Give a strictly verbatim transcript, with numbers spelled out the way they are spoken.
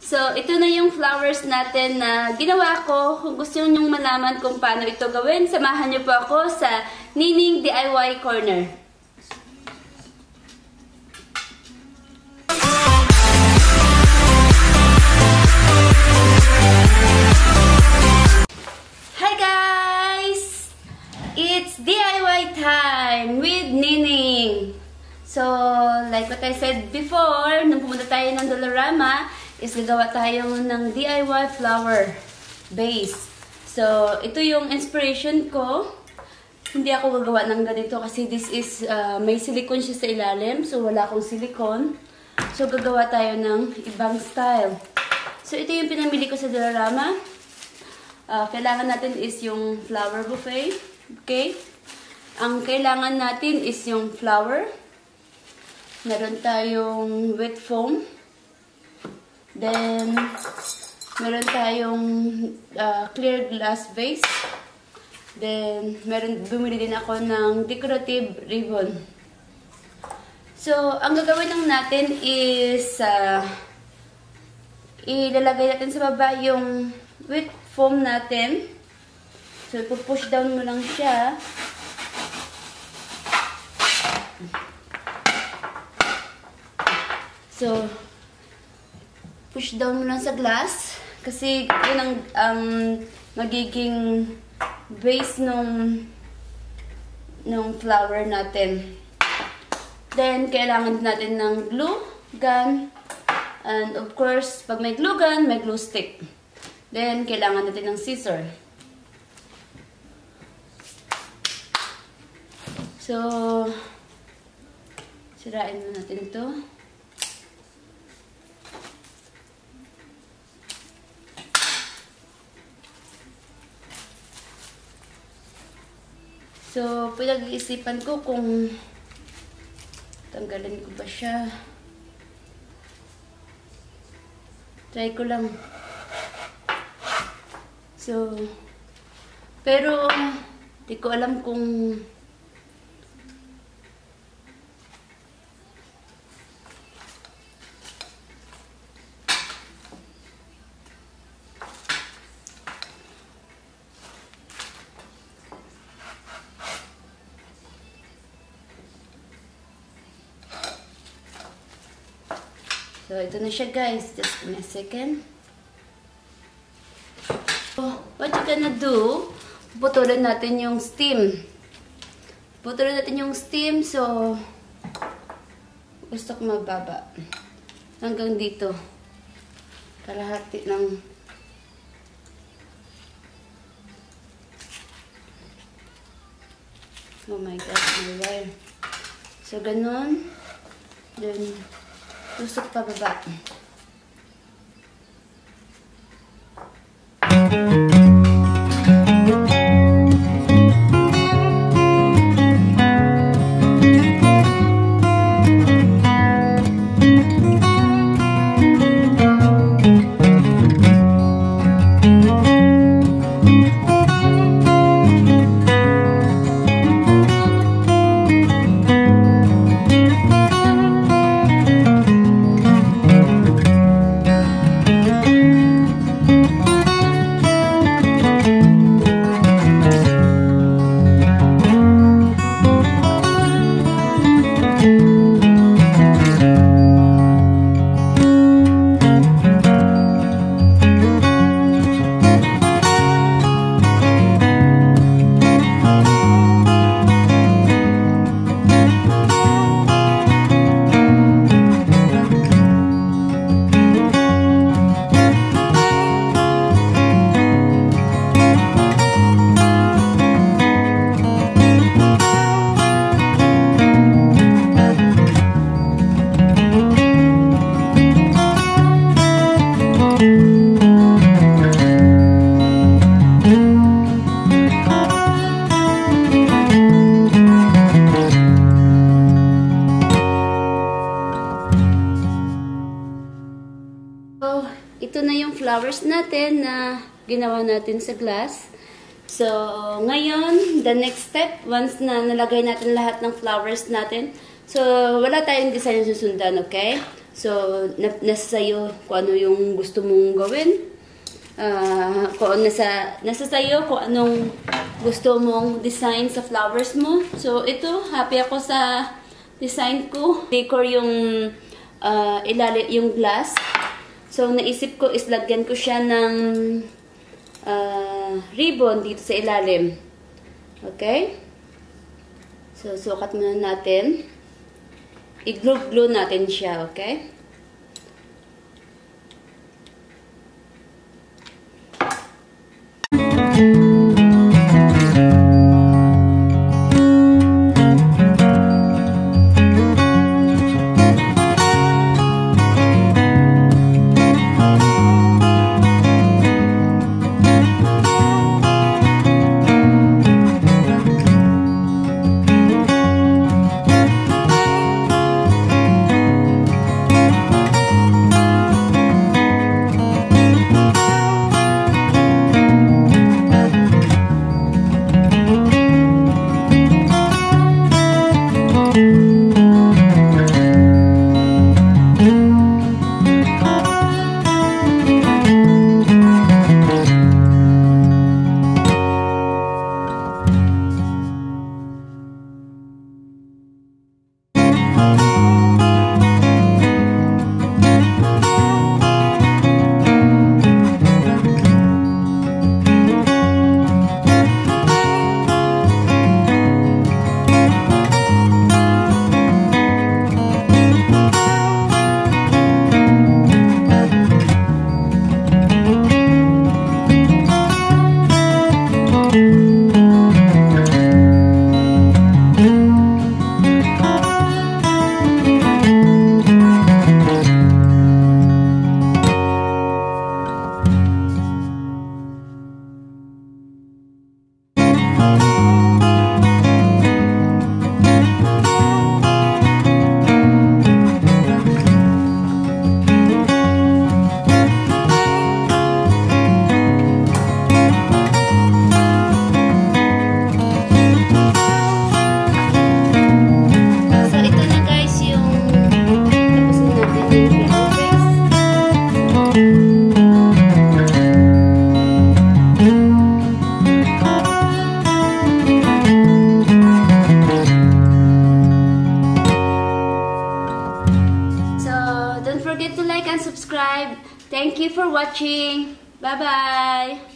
So, ito na yung flowers natin na ginawa ko. Kung gusto nyo malaman kung paano ito gawin, samahan nyo po ako sa Nining D I Y Corner. Hi guys! It's D I Y time with Nining. So, like what I said before, nung pumunta tayo ng Dollarama, is gagawa tayo ng D I Y flower base. So, ito yung inspiration ko. Hindi ako gagawa ng ganito kasi this is, uh, may silicone siya sa ilalim. So, wala akong silicone. So, gagawa tayo ng ibang style. So, ito yung pinamili ko sa Dollarama. Uh, kailangan natin is yung flower buffet. Okay? Ang kailangan natin is yung flower. Meron tayong wet foam. Then, meron tayong uh, clear glass vase. Then, meron, bumili din ako ng decorative ribbon. So, ang gagawin lang natin is, uh, ilalagay natin sa baba yung wet foam natin. So, ipupush down mo lang siya. So, push down mo lang sa glass kasi yun ang um, magiging base nung nung flower natin. Then, kailangan natin ng glue gun. And of course, pag may glue gun, may glue stick. Then, kailangan natin ng scissor. So, sirain mo natin ito. So, pinag-iisipan ko kung tanggalin ko ba siya. Try ko lang. So, pero, di ko alam kung so, ito na siya guys. Just give me a second. So, what you gonna do, puputulin natin yung steam. Puputulin natin yung steam. So, gusto ko mababa. Hanggang dito. Kalahati ng oh my God, my wire. So, ganun. Then, tusok pa baba. ito na yung flowers natin na ginawa natin sa glass. So, ngayon, the next step, once na nalagay natin lahat ng flowers natin, so, wala tayong design susundan, okay? So, na nasa sayo kung ano yung gusto mong gawin. Uh, kung nasa, nasa sayo kung anong gusto mong design sa flowers mo. So, ito, happy ako sa design ko. Decor yung uh, ilalim, yung glass. So, naisip ko is lagyan ko siya ng uh, ribbon dito sa ilalim. Okay? So, sukat muna natin. I-glue-glue natin siya, okay? Don't forget to like and subscribe. Thank you for watching. Bye-bye.